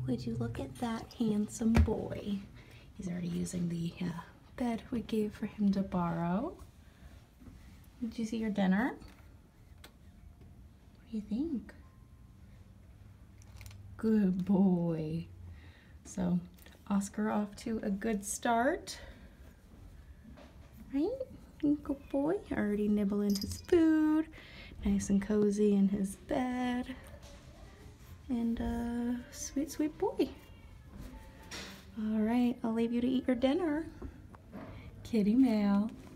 Would you look at that handsome boy? He's already using the bed we gave for him to borrow. Did you see your dinner? What do you think? Good boy. So Oscar off to a good start. Right? Good boy. Already nibbling his food. Nice and cozy in his bed. And sweet, sweet boy. All right, I'll leave you to eat your dinner. Kitty Mail.